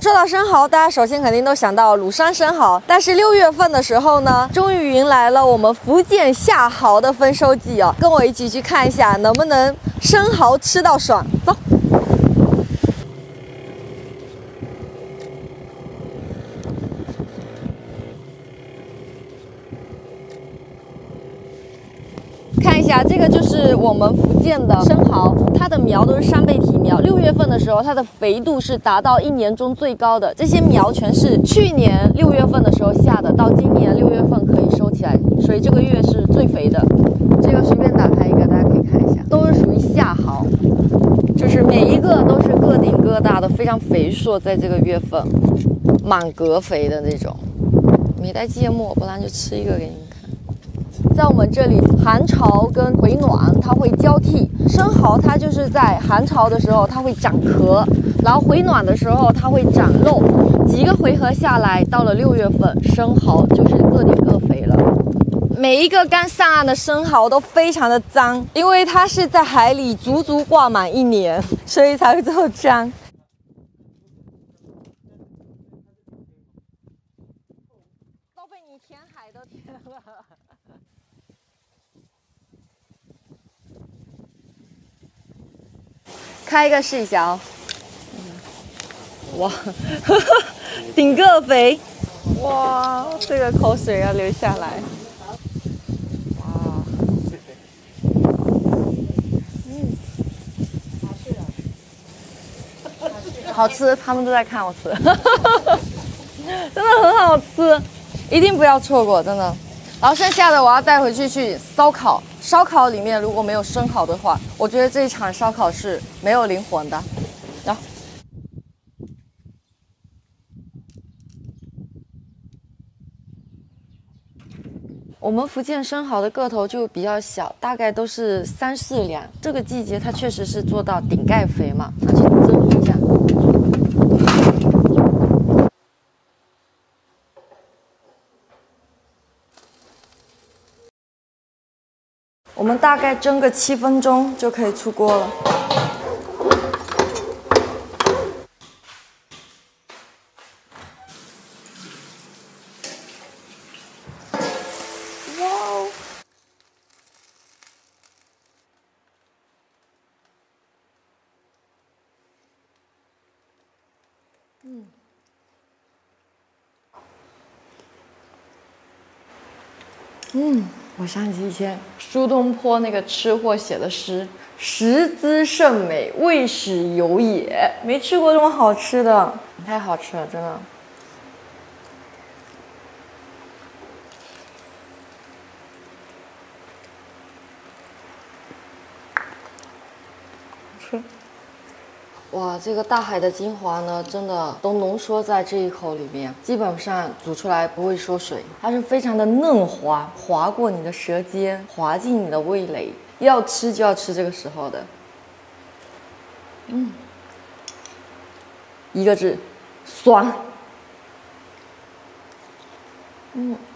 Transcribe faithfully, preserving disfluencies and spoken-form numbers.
说到生蚝，大家首先肯定都想到鲁山生蚝，但是六月份的时候呢，终于迎来了我们福建夏蚝的丰收季哦。跟我一起去看一下，能不能生蚝吃到爽。走。 看一下，这个就是我们福建的生蚝，它的苗都是扇贝体苗。六月份的时候，它的肥度是达到一年中最高的。这些苗全是去年六月份的时候下的，到今年六月份可以收起来，所以这个月是最肥的。这个随便打开一个，大家可以看一下，都是属于夏蚝，就是每一个都是个顶个大的，非常肥硕，在这个月份满格肥的那种。没带芥末，不然就吃一个给你们看。 在我们这里，寒潮跟回暖它会交替。生蚝它就是在寒潮的时候它会长壳，然后回暖的时候它会长肉。几个回合下来，到了六月份，生蚝就是个顶个肥了。每一个刚上岸的生蚝都非常的脏，因为它是在海里足足挂满一年，所以才会这么脏。 都被你填海都填了。开一个试一下哦。哇，顶个肥！哇，这个口水要流下来。哇，嗯，好吃，他们都在看我吃。真的很好吃，一定不要错过，真的。然后剩下的我要带回去去烧烤，烧烤里面如果没有生蚝的话，我觉得这一场烧烤是没有灵魂的。然后，我们福建生蚝的个头就比较小，大概都是三四两。这个季节它确实是做到顶盖肥嘛，拿去蒸一下。 我们大概蒸个七分钟就可以出锅了。哇哦！嗯。嗯。 我想起以前苏东坡那个吃货写的诗：“食之甚美，未始有也。”没吃过这么好吃的，太好吃了，真的。吃。哇，这个大海的精华呢，真的都浓缩在这一口里面，基本上煮出来不会缩水，它是非常的嫩滑，滑过你的舌尖，滑进你的味蕾，要吃就要吃这个时候的。嗯，一个字，酸。嗯。